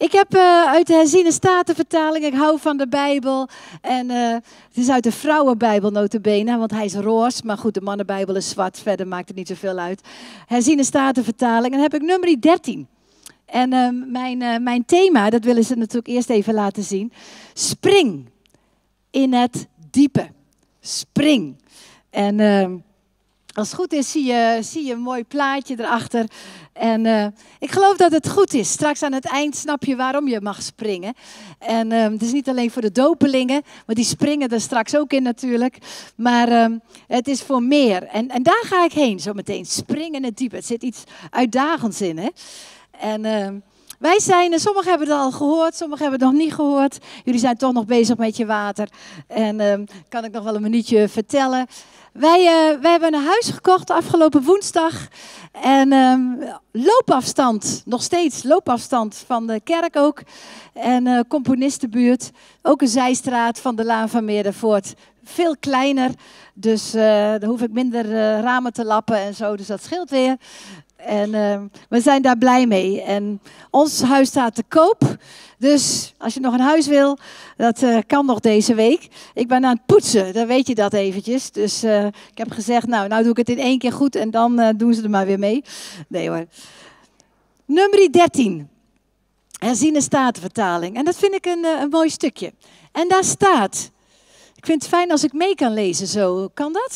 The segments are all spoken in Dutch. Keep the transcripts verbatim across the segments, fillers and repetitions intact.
Ik heb uh, uit de herziene statenvertaling, ik hou van de Bijbel. En uh, het is uit de vrouwenbijbel nota bene, want hij is roze. Maar goed, de mannenbijbel is zwart, verder maakt het niet zoveel uit. Herziene statenvertaling, en dan heb ik nummer dertien. En uh, mijn, uh, mijn thema, dat willen ze natuurlijk eerst even laten zien. Spring in het diepe. Spring. En uh, als het goed is, zie je, zie je een mooi plaatje erachter. En uh, ik geloof dat het goed is. Straks aan het eind snap je waarom je mag springen. En uh, het is niet alleen voor de dopelingen, maar die springen er straks ook in natuurlijk. Maar uh, het is voor meer. En, en daar ga ik heen zo meteen. Springen in het diepe. Het zit iets uitdagends in, hè. En uh, wij zijn, sommigen hebben het al gehoord, sommigen hebben het nog niet gehoord. Jullie zijn toch nog bezig met je water. En uh, kan ik nog wel een minuutje vertellen. Wij, uh, wij hebben een huis gekocht afgelopen woensdag. En um, loopafstand, nog steeds loopafstand van de kerk ook. En uh, componistenbuurt, ook een zijstraat van de Laan van Meerdervoort. Veel kleiner, dus uh, dan hoef ik minder uh, ramen te lappen en zo, dus dat scheelt weer. En uh, we zijn daar blij mee. En ons huis staat te koop. Dus als je nog een huis wil, dat uh, kan nog deze week. Ik ben aan het poetsen, dan weet je dat eventjes. Dus uh, ik heb gezegd, nou, nou doe ik het in één keer goed en dan uh, doen ze er maar weer mee. Nee hoor. Nummer dertien. Herziene statenvertaling. En dat vind ik een, uh, een mooi stukje. En daar staat, ik vind het fijn als ik mee kan lezen zo. Kan dat?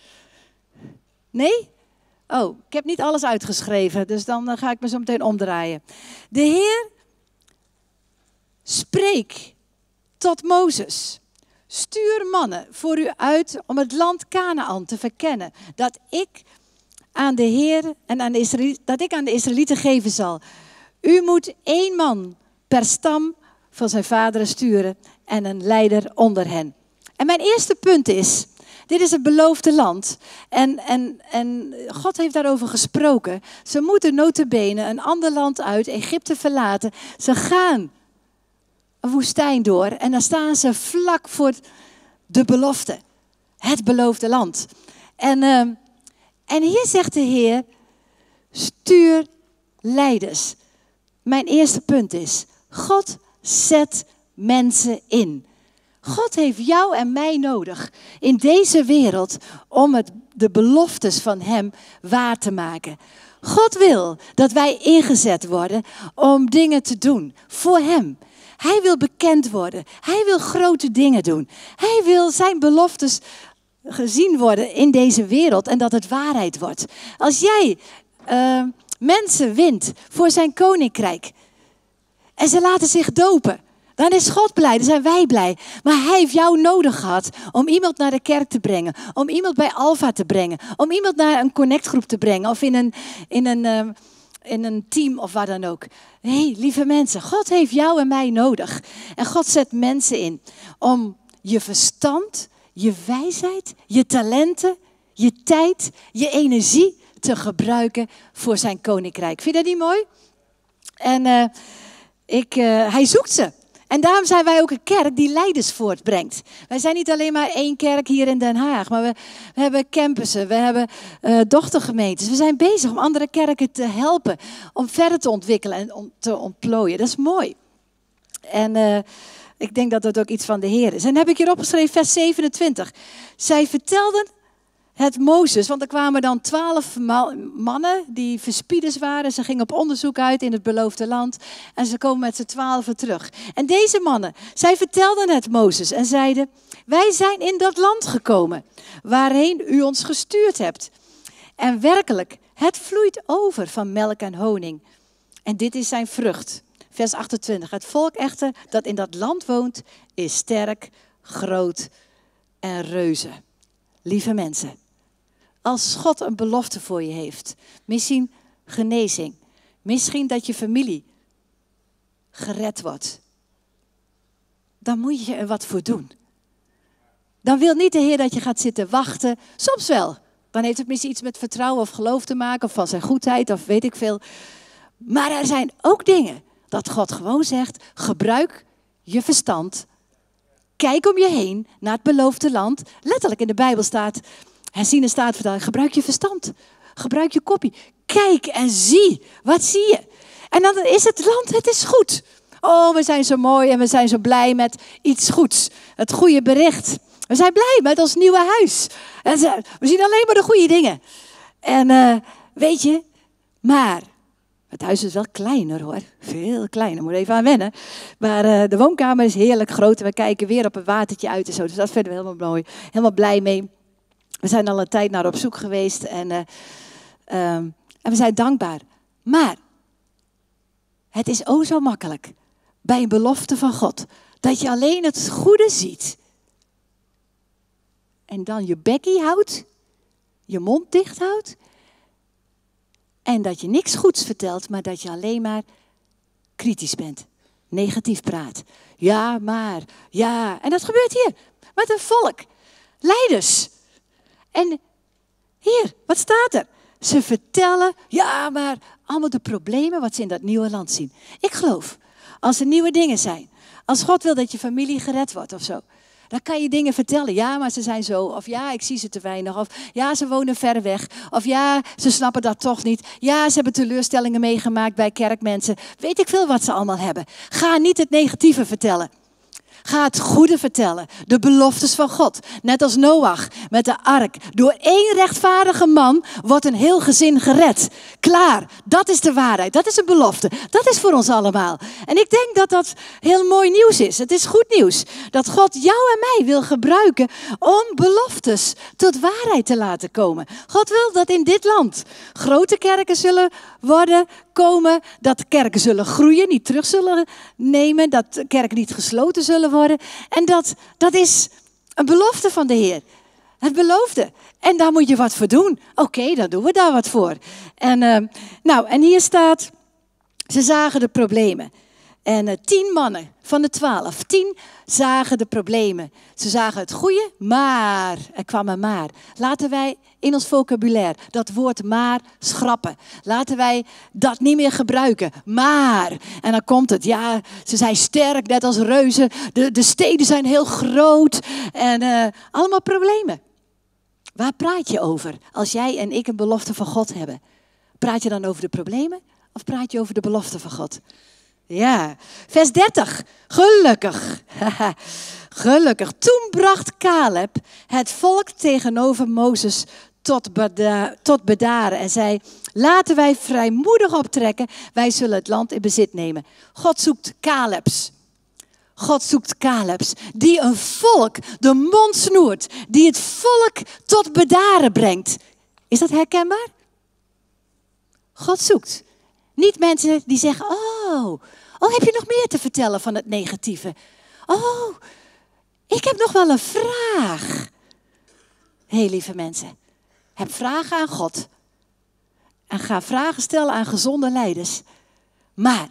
Nee? Oh, ik heb niet alles uitgeschreven, dus dan uh, ga ik me zo meteen omdraaien. De Heer spreek tot Mozes. Stuur mannen voor u uit om het land Kanaan te verkennen. Dat ik aan de Heer en aan de Israëlieten, dat ik aan de Israëlieten geven zal. U moet één man per stam van zijn vaderen sturen en een leider onder hen. En mijn eerste punt is, dit is het beloofde land. En, en, en God heeft daarover gesproken. Ze moeten nota bene een ander land uit, Egypte verlaten. Ze gaan een woestijn door en dan staan ze vlak voor de belofte. Het beloofde land. En, uh, en hier zegt de Heer, stuur leiders. Mijn eerste punt is, God zet mensen in. God heeft jou en mij nodig in deze wereld om het, de beloftes van hem waar te maken. God wil dat wij ingezet worden om dingen te doen voor hem. Hij wil bekend worden. Hij wil grote dingen doen. Hij wil zijn beloftes gezien worden in deze wereld en dat het waarheid wordt. Als jij uh, mensen wint voor zijn koninkrijk en ze laten zich dopen, dan is God blij, dan zijn wij blij. Maar hij heeft jou nodig gehad om iemand naar de kerk te brengen. Om iemand bij Alpha te brengen. Om iemand naar een connectgroep te brengen. Of in een, in een, uh, in een team of wat dan ook. Hé, hey, lieve mensen, God heeft jou en mij nodig. En God zet mensen in om je verstand, je wijsheid, je talenten, je tijd, je energie te gebruiken voor zijn koninkrijk. Vind je dat niet mooi? En uh, ik, uh, hij zoekt ze. En daarom zijn wij ook een kerk die leiders voortbrengt. Wij zijn niet alleen maar één kerk hier in Den Haag. Maar we, we hebben campussen, we hebben uh, dochtergemeentes. We zijn bezig om andere kerken te helpen. Om verder te ontwikkelen en om te ontplooien. Dat is mooi. En uh, ik denk dat dat ook iets van de Heer is. En dan heb ik hier opgeschreven vers zevenentwintig. Zij vertelden het Mozes, want er kwamen dan twaalf mannen die verspieders waren. Ze gingen op onderzoek uit in het beloofde land en ze komen met z'n twaalfen terug. En deze mannen, zij vertelden het Mozes en zeiden, wij zijn in dat land gekomen waarheen u ons gestuurd hebt. En werkelijk, het vloeit over van melk en honing. En dit is zijn vrucht. Vers achtentwintig. Het volk echter dat in dat land woont is sterk, groot en reuze. Lieve mensen. Als God een belofte voor je heeft, misschien genezing, misschien dat je familie gered wordt, dan moet je er wat voor doen. Dan wil niet de Heer dat je gaat zitten wachten, soms wel. Dan heeft het misschien iets met vertrouwen of geloof te maken, of van zijn goedheid, of weet ik veel. Maar er zijn ook dingen dat God gewoon zegt, gebruik je verstand, kijk om je heen naar het beloofde land. Letterlijk in de Bijbel staat, herziene statenvertaling, gebruik je verstand. Gebruik je koppie. Kijk en zie. Wat zie je? En dan is het land, het is goed. Oh, we zijn zo mooi en we zijn zo blij met iets goeds. Het goede bericht. We zijn blij met ons nieuwe huis. En we zien alleen maar de goede dingen. En uh, weet je, maar het huis is wel kleiner hoor. Veel kleiner, moet even aan wennen. Maar uh, de woonkamer is heerlijk groot. En we kijken weer op een watertje uit en zo. Dus dat vinden we helemaal mooi. Helemaal blij mee. We zijn al een tijd naar op zoek geweest. En, uh, um, en we zijn dankbaar. Maar het is o zo makkelijk bij een belofte van God. Dat je alleen het goede ziet. En dan je bekkie houdt. Je mond dicht houdt. En dat je niks goeds vertelt, maar dat je alleen maar kritisch bent. Negatief praat. Ja, maar, ja. En dat gebeurt hier. Met een volk. Leiders. En hier, wat staat er? Ze vertellen, ja, maar allemaal de problemen wat ze in dat nieuwe land zien. Ik geloof, als er nieuwe dingen zijn. Als God wil dat je familie gered wordt of zo. Dan kan je dingen vertellen. Ja, maar ze zijn zo. Of ja, ik zie ze te weinig. Of ja, ze wonen ver weg. Of ja, ze snappen dat toch niet. Ja, ze hebben teleurstellingen meegemaakt bij kerkmensen. Weet ik veel wat ze allemaal hebben. Ga niet het negatieve vertellen. Ga het goede vertellen. De beloftes van God. Net als Noach met de ark. Door één rechtvaardige man wordt een heel gezin gered. Klaar. Dat is de waarheid. Dat is een belofte. Dat is voor ons allemaal. En ik denk dat dat heel mooi nieuws is. Het is goed nieuws. Dat God jou en mij wil gebruiken om beloftes tot waarheid te laten komen. God wil dat in dit land grote kerken zullen worden, komen. Dat kerken zullen groeien, niet terug zullen nemen. Dat kerken niet gesloten zullen worden. En dat, dat is een belofte van de Heer. Het beloofde. En daar moet je wat voor doen. Oké, okay, dan doen we daar wat voor. En, uh, nou, en hier staat, ze zagen de problemen. En uh, tien mannen van de twaalf, tien zagen de problemen. Ze zagen het goede, maar, er kwam een maar. Laten wij in ons vocabulaire dat woord maar schrappen. Laten wij dat niet meer gebruiken. Maar, en dan komt het, ja, ze zijn sterk, net als reuzen. De, de steden zijn heel groot en uh, allemaal problemen. Waar praat je over als jij en ik een belofte van God hebben? Praat je dan over de problemen of praat je over de belofte van God? Ja, vers dertig. Gelukkig. Gelukkig. Toen bracht Caleb het volk tegenover Mozes tot, beda- tot bedaren en zei, laten wij vrijmoedig optrekken, wij zullen het land in bezit nemen. God zoekt Calebs. God zoekt Calebs, die een volk de mond snoert, die het volk tot bedaren brengt. Is dat herkenbaar? God zoekt. Niet mensen die zeggen, oh, oh, heb je nog meer te vertellen van het negatieve? Oh, ik heb nog wel een vraag. Heel lieve mensen, heb vragen aan God. En ga vragen stellen aan gezonde leiders. Maar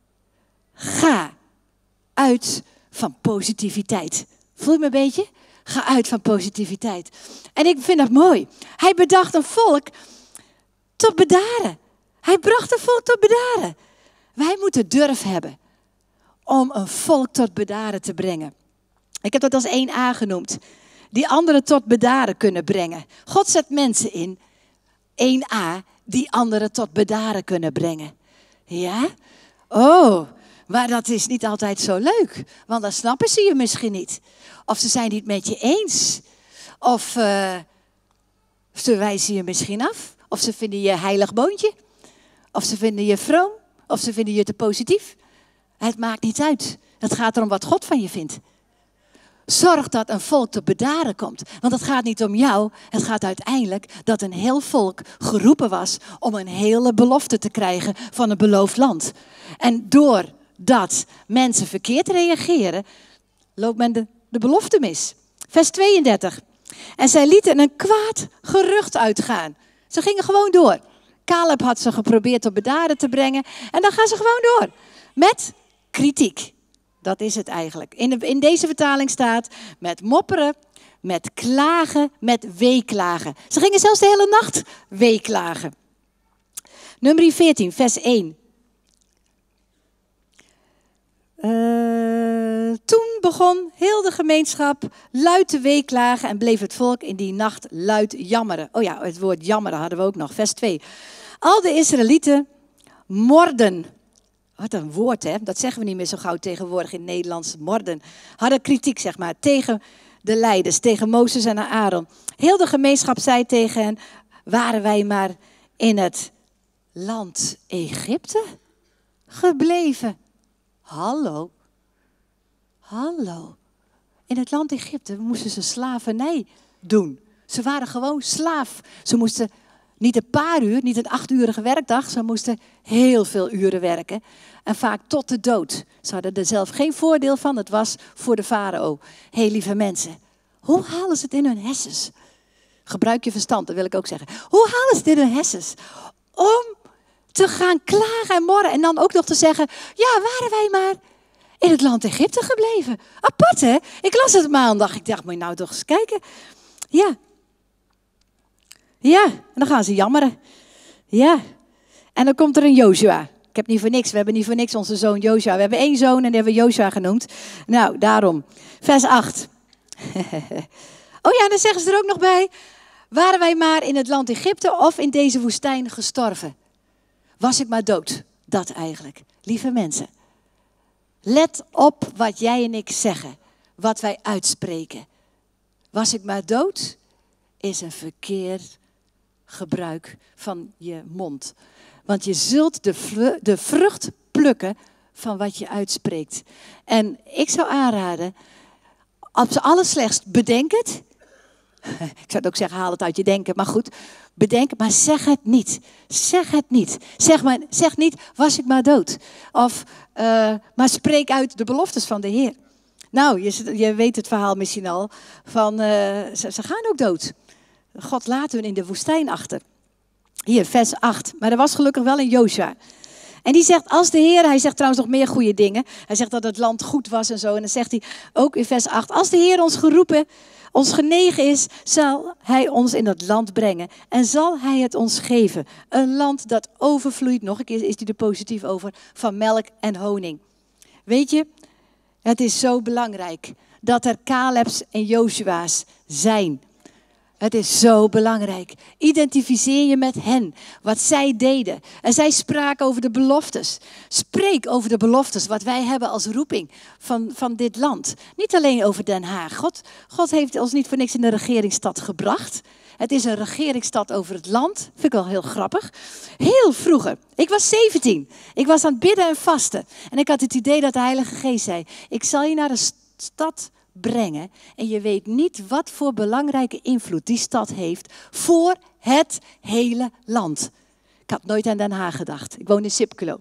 ga uit van positiviteit. Voel je me een beetje? Ga uit van positiviteit. En ik vind dat mooi. Hij bedacht een volk tot bedaren. Hij bracht een volk tot bedaren. Wij moeten durf hebben om een volk tot bedaren te brengen. Ik heb dat als één A genoemd. Die anderen tot bedaren kunnen brengen. God zet mensen in, één A, die anderen tot bedaren kunnen brengen. Ja? Oh, maar dat is niet altijd zo leuk. Want dan snappen ze je misschien niet. Of ze zijn niet met je eens. Of uh, ze wijzen je misschien af. Of ze vinden je heilig boontje. Of ze vinden je vroom. Of ze vinden je te positief. Het maakt niet uit. Het gaat erom wat God van je vindt. Zorg dat een volk tot bedaren komt. Want het gaat niet om jou. Het gaat uiteindelijk dat een heel volk geroepen was om een hele belofte te krijgen van een beloofd land. En doordat mensen verkeerd reageren, loopt men de, de belofte mis. Vers tweeëndertig. En zij lieten een kwaad gerucht uitgaan. Ze gingen gewoon door. Caleb had ze geprobeerd tot bedaren te brengen. En dan gaan ze gewoon door. Met kritiek. Dat is het eigenlijk. In, de, in deze vertaling staat met mopperen, met klagen, met weeklagen. Ze gingen zelfs de hele nacht weeklagen. Nummer veertien, vers één. Uh, toen begon heel de gemeenschap luid te weeklagen en bleef het volk in die nacht luid jammeren. Oh ja, het woord jammeren hadden we ook nog. Vers twee. Al de Israëlieten morden. Wat een woord, hè? Dat zeggen we niet meer zo gauw tegenwoordig in het Nederlands. Morden. Hadden kritiek, zeg maar, tegen de leiders, tegen Mozes en Aaron. Heel de gemeenschap zei tegen hen, waren wij maar in het land Egypte gebleven. Hallo. Hallo. In het land Egypte moesten ze slavernij doen. Ze waren gewoon slaaf. Ze moesten niet een paar uur, niet een achturige werkdag. Ze moesten heel veel uren werken. En vaak tot de dood. Ze hadden er zelf geen voordeel van. Het was voor de farao. Hé, lieve mensen. Hoe halen ze het in hun hersens? Gebruik je verstand, dat wil ik ook zeggen. Hoe halen ze het in hun hersens? Om te gaan klagen en morren. En dan ook nog te zeggen, ja, waren wij maar in het land Egypte gebleven. Apart, hè? Ik las het maandag. Ik dacht, moet je nou toch eens kijken. Ja. Ja, en dan gaan ze jammeren. Ja. En dan komt er een Joshua. Ik heb niet voor niks, we hebben niet voor niks onze zoon Joshua. We hebben één zoon en die hebben we Joshua genoemd. Nou, daarom. Vers acht. Oh ja, dan zeggen ze er ook nog bij. Waren wij maar in het land Egypte of in deze woestijn gestorven? Was ik maar dood? Dat eigenlijk. Lieve mensen. Let op wat jij en ik zeggen. Wat wij uitspreken. Was ik maar dood? Is een verkeerd gebruik van je mond. Want je zult de, vru- de vrucht plukken van wat je uitspreekt. En ik zou aanraden, op z'n allerslechtst, bedenk het. Ik zou het ook zeggen, haal het uit je denken. Maar goed, bedenk het, maar zeg het niet. Zeg het niet. Zeg, maar, zeg niet, was ik maar dood. Of, uh, maar spreek uit de beloftes van de Heer. Nou, je, je weet het verhaal misschien al. Van, uh, ze, ze gaan ook dood. God laat hun in de woestijn achter. Hier, vers acht. Maar er was gelukkig wel een Joshua. En die zegt, als de Heer, hij zegt trouwens nog meer goede dingen. Hij zegt dat het land goed was en zo. En dan zegt hij ook in vers acht. Als de Heer ons geroepen, ons genegen is, zal hij ons in dat land brengen. En zal hij het ons geven. Een land dat overvloeit, nog een keer is hij er positief over, van melk en honing. Weet je, het is zo belangrijk dat er Caleb's en Joshua's zijn. Het is zo belangrijk. Identificeer je met hen. Wat zij deden. En zij spraken over de beloftes. Spreek over de beloftes. Wat wij hebben als roeping van, van dit land. Niet alleen over Den Haag. God, God heeft ons niet voor niks in de regeringsstad gebracht. Het is een regeringsstad over het land. Vind ik wel heel grappig. Heel vroeger. Ik was zeventien. Ik was aan het bidden en vasten. En ik had het idee dat de Heilige Geest zei. Ik zal je naar een stad brengen. En je weet niet wat voor belangrijke invloed die stad heeft voor het hele land. Ik had nooit aan Den Haag gedacht. Ik woon in Sipkelo.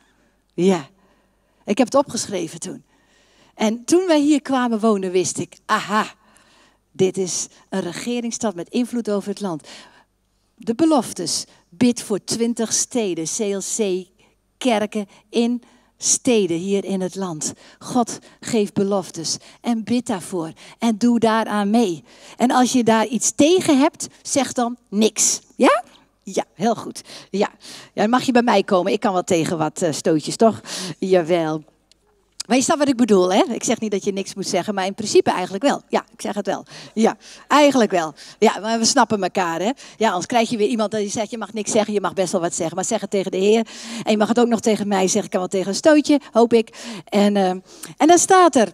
Ja, ik heb het opgeschreven toen. En toen wij hier kwamen wonen wist ik, aha, dit is een regeringsstad met invloed over het land. De beloftes, bid voor twintig steden, C L C, kerken in steden hier in het land. God geeft beloftes en bid daarvoor en doe daaraan mee. En als je daar iets tegen hebt, zeg dan niks. Ja? Ja, heel goed. Ja, ja, dan mag je bij mij komen. Ik kan wel tegen wat uh, stootjes, toch? Jawel. Maar je snapt wat ik bedoel, hè? Ik zeg niet dat je niks moet zeggen, maar in principe eigenlijk wel. Ja, ik zeg het wel. Ja, eigenlijk wel. Ja, maar we snappen elkaar, hè? Ja, anders krijg je weer iemand die zegt, je mag niks zeggen, je mag best wel wat zeggen. Maar zeg het tegen de Heer. En je mag het ook nog tegen mij zeggen. Ik kan wel tegen een stootje, hoop ik. En, uh, en dan staat er.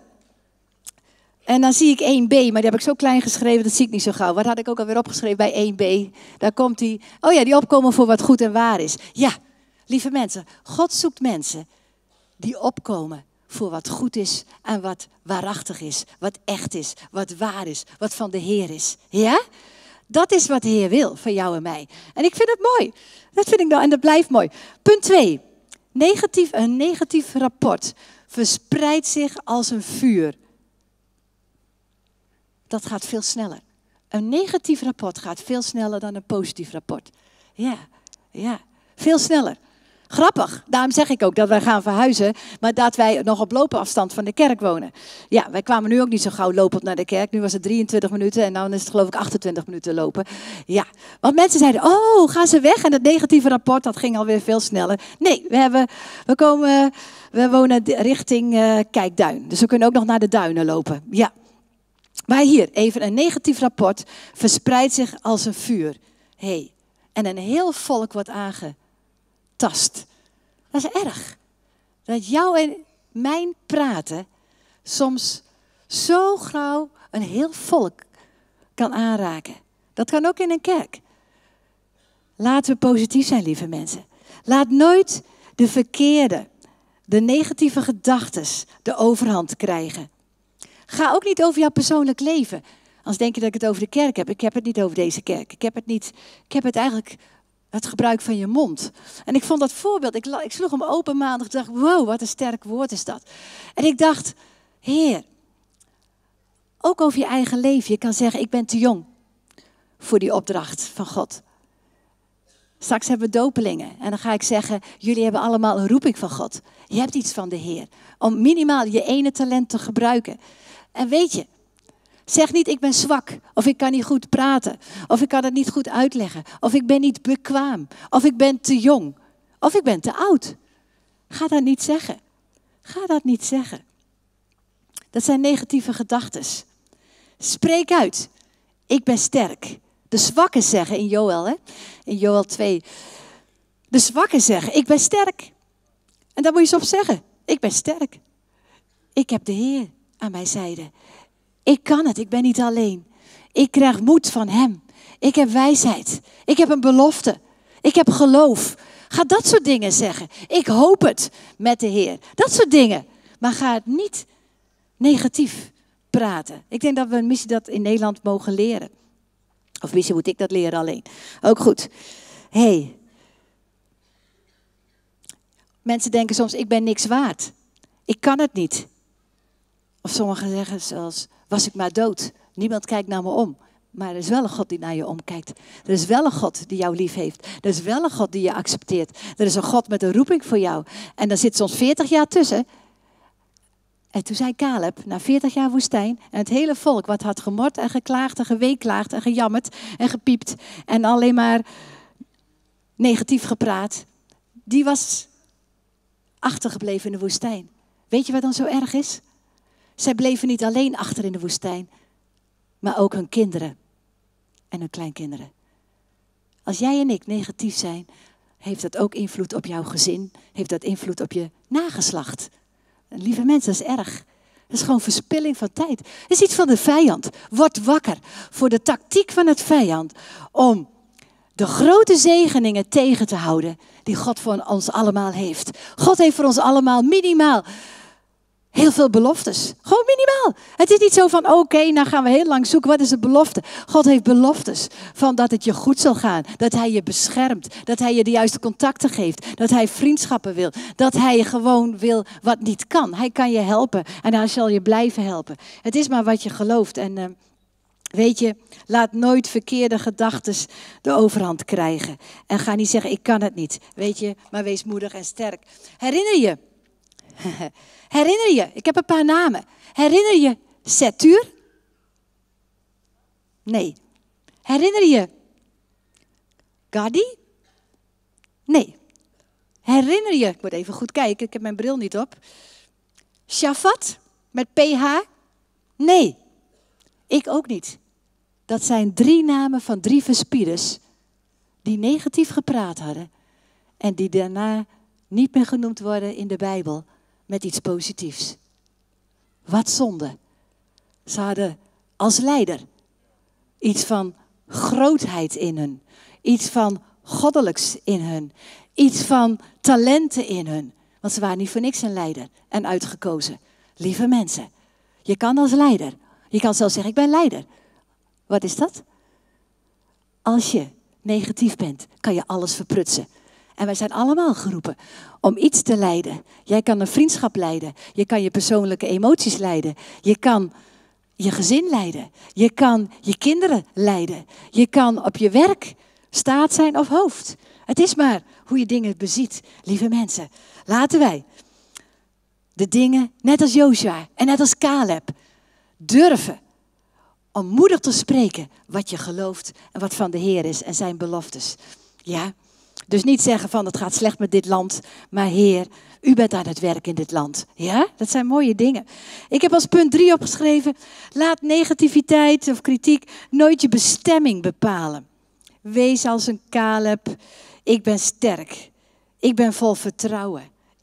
En dan zie ik één b, maar die heb ik zo klein geschreven, dat zie ik niet zo gauw. Wat had ik ook alweer opgeschreven bij één b? Daar komt die, oh ja, die opkomen voor wat goed en waar is. Ja, lieve mensen, God zoekt mensen die opkomen voor wat goed is en wat waarachtig is, wat echt is, wat waar is, wat van de Heer is. Ja? Dat is wat de Heer wil van jou en mij. En ik vind het mooi. Dat vind ik nou en dat blijft mooi. Punt twee. Negatief, een negatief rapport verspreidt zich als een vuur. Dat gaat veel sneller. Een negatief rapport gaat veel sneller dan een positief rapport. Ja, ja, veel sneller. Grappig, daarom zeg ik ook dat wij gaan verhuizen, maar dat wij nog op loopafstand van de kerk wonen. Ja, wij kwamen nu ook niet zo gauw lopend naar de kerk. Nu was het drieëntwintig minuten en dan is het geloof ik achtentwintig minuten lopen. Ja, want mensen zeiden, oh, gaan ze weg? En het negatieve rapport, dat ging alweer veel sneller. Nee, we, hebben, we, komen, we wonen richting uh, Kijkduin. Dus we kunnen ook nog naar de duinen lopen. Ja. Maar hier, even een negatief rapport verspreidt zich als een vuur. Hey. En een heel volk wordt aangetast. Dat is erg. Dat jouw en mijn praten soms zo gauw een heel volk kan aanraken. Dat kan ook in een kerk. Laten we positief zijn, lieve mensen. Laat nooit de verkeerde, de negatieve gedachten de overhand krijgen. Ga ook niet over jouw persoonlijk leven. Anders denk je dat ik het over de kerk heb. Ik heb het niet over deze kerk. Ik heb het niet. Ik heb het eigenlijk het gebruik van je mond. En ik vond dat voorbeeld. Ik, ik sloeg hem open maandag. Ik dacht, wow, wat een sterk woord is dat. En ik dacht, Heer, ook over je eigen leven. Je kan zeggen, ik ben te jong voor die opdracht van God. Straks hebben we dopelingen. En dan ga ik zeggen, jullie hebben allemaal een roeping van God. Je hebt iets van de Heer. Om minimaal je ene talent te gebruiken. En weet je, zeg niet ik ben zwak. Of ik kan niet goed praten. Of ik kan het niet goed uitleggen. Of ik ben niet bekwaam. Of ik ben te jong. Of ik ben te oud. Ga dat niet zeggen. Ga dat niet zeggen. Dat zijn negatieve gedachten. Spreek uit. Ik ben sterk. De zwakken zeggen in Joël, hè? In Joël twee. De zwakken zeggen, ik ben sterk. En daar moet je eens op zeggen. Ik ben sterk. Ik heb de Heer aan mijn zijde. Ik kan het, ik ben niet alleen. Ik krijg moed van Hem. Ik heb wijsheid. Ik heb een belofte. Ik heb geloof. Ga dat soort dingen zeggen. Ik hoop het met de Heer. Dat soort dingen. Maar ga het niet negatief praten. Ik denk dat we misschien dat in Nederland mogen leren. Of misschien moet ik dat leren alleen. Ook goed. Hey. Mensen denken soms, ik ben niks waard. Ik kan het niet. Of sommigen zeggen zelfs, was ik maar dood. Niemand kijkt naar me om. Maar er is wel een God die naar je omkijkt. Er is wel een God die jou lief heeft. Er is wel een God die je accepteert. Er is een God met een roeping voor jou. En daar zit soms veertig jaar tussen. En toen zei Caleb, na veertig jaar woestijn, en het hele volk wat had gemord en geklaagd en geweeklaagd en gejammerd en gepiept en alleen maar negatief gepraat, die was achtergebleven in de woestijn. Weet je wat dan zo erg is? Zij bleven niet alleen achter in de woestijn, maar ook hun kinderen en hun kleinkinderen. Als jij en ik negatief zijn, heeft dat ook invloed op jouw gezin, heeft dat invloed op je nageslacht. Lieve mensen, dat is erg. Dat is gewoon verspilling van tijd. Het is iets van de vijand. Word wakker voor de tactiek van het vijand om de grote zegeningen tegen te houden die God voor ons allemaal heeft. God heeft voor ons allemaal minimaal heel veel beloftes. Gewoon minimaal. Het is niet zo van, oké, okay, nou gaan we heel lang zoeken. Wat is de belofte? God heeft beloftes van dat het je goed zal gaan. Dat hij je beschermt. Dat hij je de juiste contacten geeft. Dat hij vriendschappen wil. Dat hij gewoon wil wat niet kan. Hij kan je helpen. En hij zal je blijven helpen. Het is maar wat je gelooft. En uh, weet je, laat nooit verkeerde gedachten de overhand krijgen. En ga niet zeggen, ik kan het niet. Weet je, maar wees moedig en sterk. Herinner je... Herinner je, ik heb een paar namen. Herinner je Setur? Nee. Herinner je Gadi? Nee. Herinner je, ik moet even goed kijken, ik heb mijn bril niet op. Shafat met P H? Nee. Ik ook niet. Dat zijn drie namen van drie verspieders die negatief gepraat hadden en die daarna niet meer genoemd worden in de Bijbel. Met iets positiefs. Wat zonde. Ze hadden als leider iets van grootheid in hun. Iets van goddelijks in hun. Iets van talenten in hun. Want ze waren niet voor niks een leider en uitgekozen. Lieve mensen, je kan als leider. Je kan zelfs zeggen, ik ben leider. Wat is dat? Als je negatief bent, kan je alles verprutsen. En wij zijn allemaal geroepen om iets te leiden. Jij kan een vriendschap leiden. Je kan je persoonlijke emoties leiden. Je kan je gezin leiden. Je kan je kinderen leiden. Je kan op je werk staat zijn of hoofd. Het is maar hoe je dingen beziet. Lieve mensen, laten wij de dingen, net als Joshua en net als Caleb, durven om moedig te spreken wat je gelooft en wat van de Heer is en zijn beloftes. Ja. Dus niet zeggen van het gaat slecht met dit land, maar Heer, u bent aan het werk in dit land. Ja, dat zijn mooie dingen. Ik heb als punt drie opgeschreven, laat negativiteit of kritiek nooit je bestemming bepalen. Wees als een Caleb, ik ben sterk, ik ben vol vertrouwen,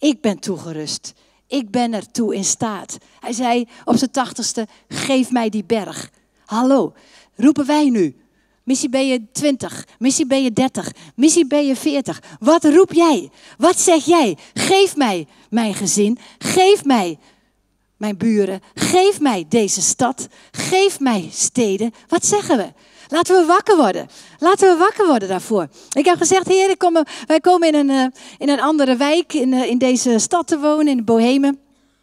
Ik ben toegerust. Ik ben ertoe in staat. Hij zei op zijn tachtigste, geef mij die berg. Hallo, roepen wij nu. Misschien ben je twintig, misschien ben je dertig, misschien ben je veertig. Wat roep jij? Wat zeg jij? Geef mij mijn gezin. Geef mij mijn buren. Geef mij deze stad. Geef mij steden. Wat zeggen we? Laten we wakker worden. Laten we wakker worden daarvoor. Ik heb gezegd, Heer, ik kom, wij komen in een, uh, in een andere wijk, in, uh, in deze stad te wonen, in Bohemen.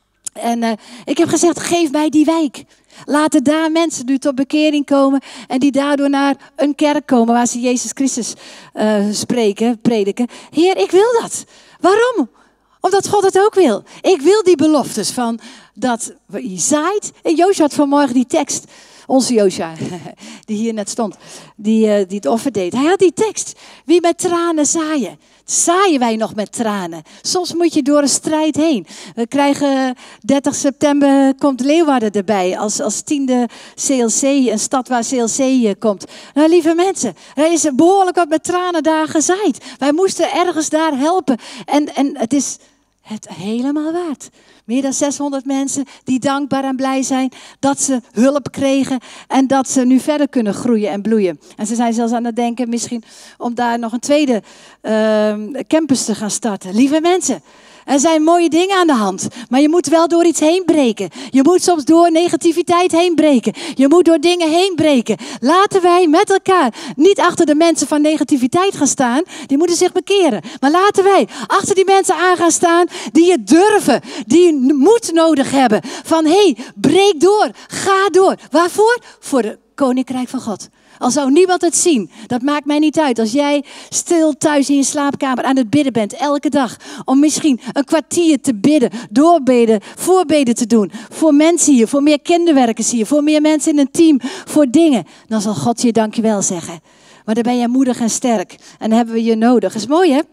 En uh, ik heb gezegd, geef mij die wijk. Laten daar mensen nu tot bekering komen en die daardoor naar een kerk komen waar ze Jezus Christus uh, spreken, prediken. Heer, ik wil dat. Waarom? Omdat God het ook wil. Ik wil die beloftes van dat je zaait. En Josua had vanmorgen die tekst. Onze Josua, die hier net stond, die, uh, die het offer deed. Hij had die tekst. Wie met tranen zaaien. Zaaien wij nog met tranen. Soms moet je door een strijd heen. We krijgen dertig september komt Leeuwarden erbij. Als, als tiende C L C, een stad waar C L C komt. Nou lieve mensen, er is behoorlijk wat met tranen daar gezaaid. Wij moesten ergens daar helpen. En, en het is het helemaal waard. Meer dan zeshonderd mensen die dankbaar en blij zijn dat ze hulp kregen en dat ze nu verder kunnen groeien en bloeien. En ze zijn zelfs aan het denken misschien om daar nog een tweede uh, campus te gaan starten. Lieve mensen, er zijn mooie dingen aan de hand, maar je moet wel door iets heen breken. Je moet soms door negativiteit heen breken. Je moet door dingen heen breken. Laten wij met elkaar niet achter de mensen van negativiteit gaan staan. Die moeten zich bekeren. Maar laten wij achter die mensen aan gaan staan die het durven. Die moed nodig hebben. Van hé, hey, breek door. Ga door. Waarvoor? Voor het koninkrijk van God. Al zou niemand het zien, dat maakt mij niet uit. Als jij stil thuis in je slaapkamer aan het bidden bent, elke dag. Om misschien een kwartier te bidden, doorbeden, voorbeden te doen. Voor mensen hier, voor meer kinderwerkers hier, voor meer mensen in een team, voor dingen. Dan zal God je dankjewel zeggen. Maar dan ben jij moedig en sterk. En dan hebben we je nodig. Dat is mooi, hè?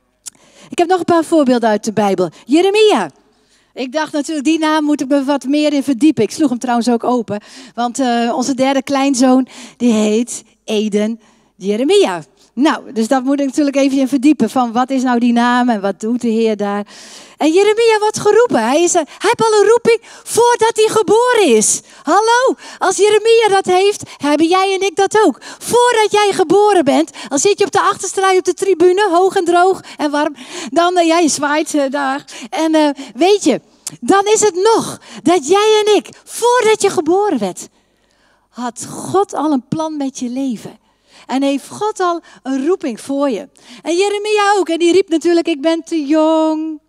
Ik heb nog een paar voorbeelden uit de Bijbel. Jeremia. Ik dacht natuurlijk, die naam moet ik me wat meer in verdiepen. Ik sloeg hem trouwens ook open. Want uh, onze derde kleinzoon, die heet Eden Jeremia. Nou, dus dat moet ik natuurlijk even in verdiepen. Van wat is nou die naam en wat doet de Heer daar? En Jeremia wordt geroepen. Hij, is, hij heeft al een roeping voordat hij geboren is. Hallo, als Jeremia dat heeft, hebben jij en ik dat ook. Voordat jij geboren bent, dan zit je op de achterste rij op de tribune, hoog en droog en warm. Dan, uh, ja, je zwaait uh, daar. En uh, weet je, dan is het nog dat jij en ik, voordat je geboren werd, had God al een plan met je leven. En heeft God al een roeping voor je. En Jeremia ook. En die riep natuurlijk, ik ben te jong.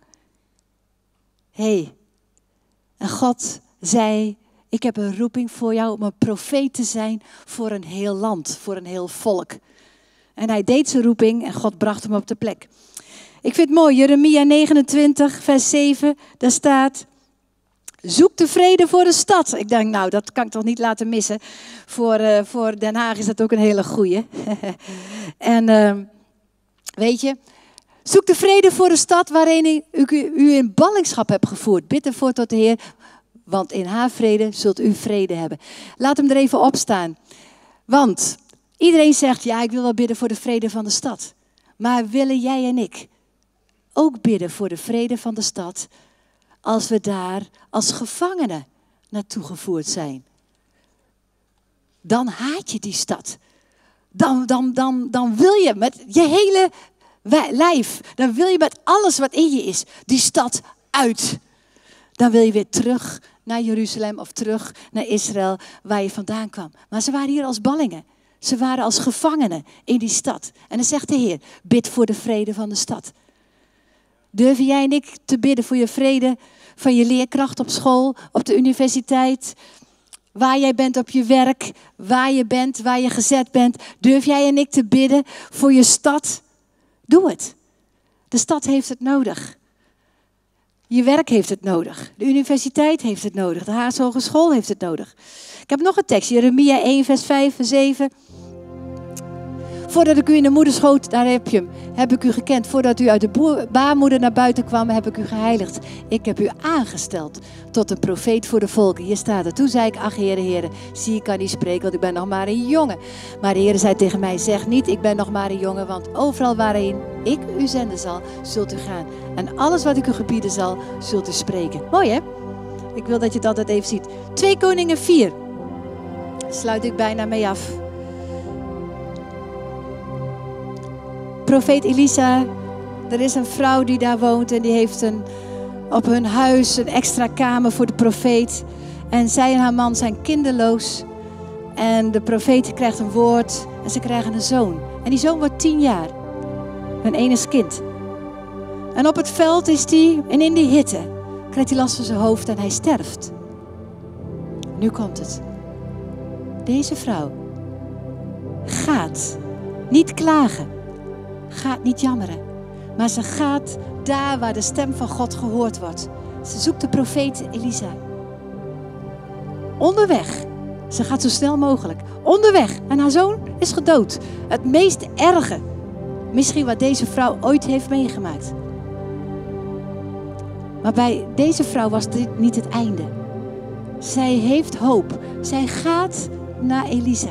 Hé. Hey. En God zei, ik heb een roeping voor jou om een profeet te zijn voor een heel land, voor een heel volk. En hij deed zijn roeping en God bracht hem op de plek. Ik vind het mooi, Jeremia negenentwintig, vers zeven, daar staat: zoek de vrede voor de stad. Ik denk, nou, dat kan ik toch niet laten missen. Voor, uh, voor Den Haag is dat ook een hele goeie. en uh, weet je, zoek de vrede voor de stad waarin u, u, u in ballingschap hebt gevoerd. Bid ervoor tot de Heer, want in haar vrede zult u vrede hebben. Laat hem er even op staan. Want iedereen zegt, ja, ik wil wel bidden voor de vrede van de stad. Maar willen jij en ik ook bidden voor de vrede van de stad als we daar als gevangenen naartoe gevoerd zijn? Dan haat je die stad. Dan, dan, dan, dan wil je met je hele lijf, dan wil je met alles wat in je is, die stad uit. Dan wil je weer terug naar Jeruzalem of terug naar Israël waar je vandaan kwam. Maar ze waren hier als ballingen. Ze waren als gevangenen in die stad. En dan zegt de Heer, bid voor de vrede van de stad. Durven jij en ik te bidden voor je vrede van je leerkracht op school, op de universiteit, waar jij bent op je werk, waar je bent, waar je gezet bent? Durf jij en ik te bidden voor je stad? Doe het. De stad heeft het nodig. Je werk heeft het nodig. De universiteit heeft het nodig. De Haagse Hogeschool heeft het nodig. Ik heb nog een tekst, Jeremia één, vers vijf en zeven. Voordat ik u in de moederschoot, daar heb je hem, heb ik u gekend. Voordat u uit de baarmoeder naar buiten kwam, heb ik u geheiligd. Ik heb u aangesteld tot een profeet voor de volken. Hier staat het. Toen zei ik, ach Heere, Heere, zie ik kan niet spreken, want ik ben nog maar een jongen. Maar de Heere zei tegen mij, zeg niet, ik ben nog maar een jongen, want overal waarin ik u zenden zal, zult u gaan. En alles wat ik u gebieden zal, zult u spreken. Mooi hè? Ik wil dat je het altijd even ziet. twee Koningen vier. Sluit ik bijna mee af. Profeet Elisa, er is een vrouw die daar woont en die heeft een, op hun huis een extra kamer voor de profeet. En zij en haar man zijn kinderloos. En de profeet krijgt een woord en ze krijgen een zoon. En die zoon wordt tien jaar. Hun enigst kind. En op het veld is hij, en in die hitte, krijgt hij last van zijn hoofd en hij sterft. Nu komt het. Deze vrouw gaat niet klagen, gaat niet jammeren, maar ze gaat daar waar de stem van God gehoord wordt. Ze zoekt de profeet Elisa. Onderweg, ze gaat zo snel mogelijk, onderweg en haar zoon is gedood. Het meest erge, misschien wat deze vrouw ooit heeft meegemaakt. Maar bij deze vrouw was dit niet het einde. Zij heeft hoop. Zij gaat naar Elisa.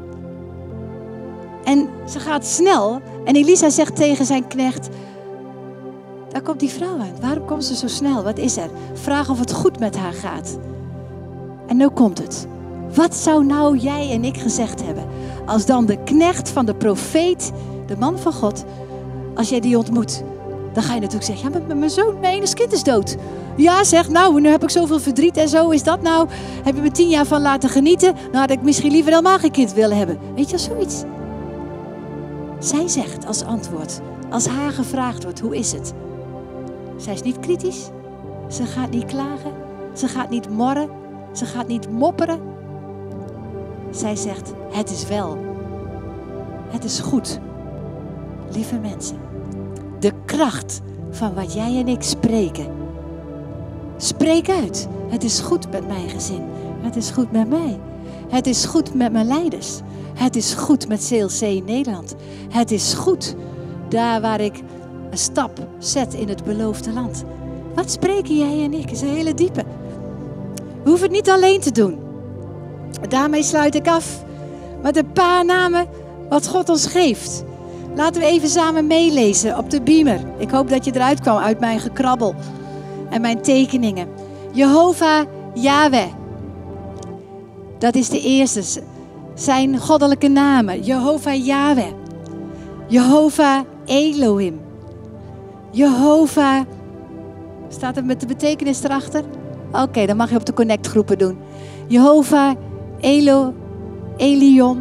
En ze gaat snel. En Elisa zegt tegen zijn knecht, daar komt die vrouw aan. Waarom komt ze zo snel? Wat is er? Vraag of het goed met haar gaat. En nu komt het. Wat zou nou jij en ik gezegd hebben? Als dan de knecht van de profeet, de man van God, als jij die ontmoet, dan ga je natuurlijk zeggen, ja, maar mijn zoon, mijn enigst kind is dood. Ja, zeg, nou, nu heb ik zoveel verdriet en zo. Is dat nou? Heb je me tien jaar van laten genieten? Nou had ik misschien liever helemaal geen kind willen hebben. Weet je, zoiets. Zij zegt als antwoord, als haar gevraagd wordt, hoe is het? Zij is niet kritisch. Ze gaat niet klagen. Ze gaat niet morren. Ze gaat niet mopperen. Zij zegt, het is wel. Het is goed. Lieve mensen. De kracht van wat jij en ik spreken. Spreek uit. Het is goed met mijn gezin. Het is goed met mij. Het is goed met mijn leiders. Het is goed met C L C in Nederland. Het is goed daar waar ik een stap zet in het beloofde land. Wat spreken jij en ik? Dat is een hele diepe. We hoeven het niet alleen te doen. Daarmee sluit ik af met een paar namen wat God ons geeft. Laten we even samen meelezen op de beamer. Ik hoop dat je eruit kwam uit mijn gekrabbel en mijn tekeningen. Jehovah Yahweh. Dat is de eerste. Zijn goddelijke namen. Jehovah Yahweh. Jehovah Elohim. Jehovah. Staat er met de betekenis erachter? Oké, okay, dan mag je op de connect groepen doen. Jehovah Elo, Elion.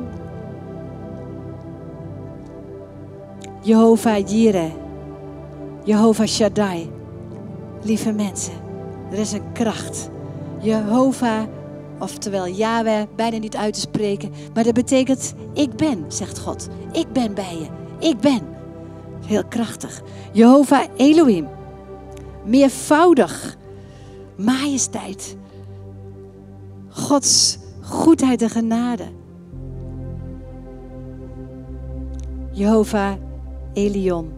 Jehovah Jireh. Jehovah Shaddai. Lieve mensen, er is een kracht. Jehovah, oftewel Yahweh, bijna niet uit te spreken. Maar dat betekent, ik ben, zegt God. Ik ben bij je. Ik ben. Heel krachtig. Jehovah Elohim. Meervoudig. Majesteit. Gods goedheid en genade. Jehovah Elion.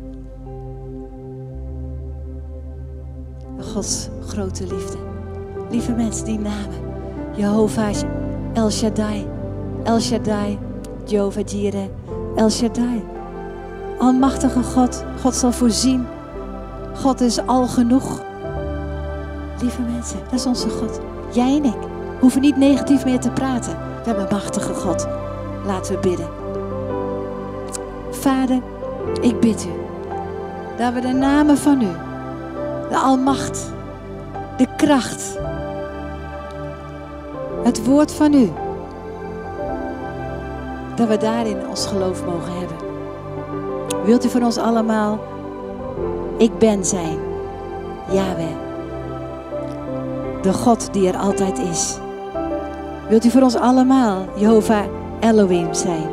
Gods grote liefde. Lieve mensen, die namen. Jehovah El Shaddai. El Shaddai. Jehovah Jireh. El Shaddai. Almachtige God. God zal voorzien. God is al genoeg. Lieve mensen, dat is onze God. Jij en ik hoeven niet negatief meer te praten. We hebben een machtige God. Laten we bidden. Vader, ik bid u dat we de namen van u, de almacht, de kracht, het woord van u, dat we daarin ons geloof mogen hebben. Wilt u voor ons allemaal, ik ben zijn, Yahweh, de God die er altijd is. Wilt u voor ons allemaal, Jehovah Elohim zijn.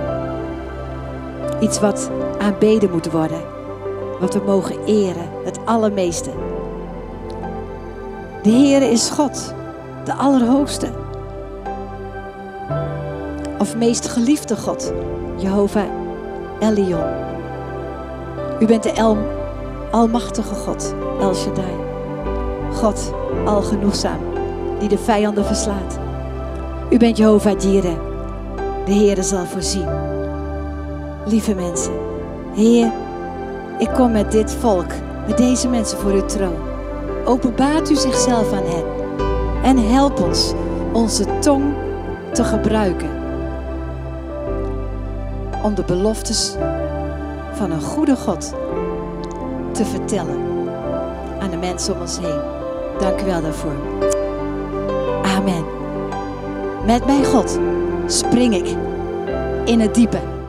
Iets wat aanbeden moet worden. Wat we mogen eren. Het allermeeste. De Heere is God. De Allerhoogste. Of meest geliefde God. Jehovah Elion. U bent de El, almachtige God, El Shaddai. God, algenoegzaam, die de vijanden verslaat. U bent Jehovah Jireh. De Heere zal voorzien. Lieve mensen, Heer, ik kom met dit volk, met deze mensen voor uw troon. Openbaart u zichzelf aan hen. En help ons onze tong te gebruiken. Om de beloftes van een goede God te vertellen aan de mensen om ons heen. Dank u wel daarvoor. Amen. Met mijn God spring ik in het diepe.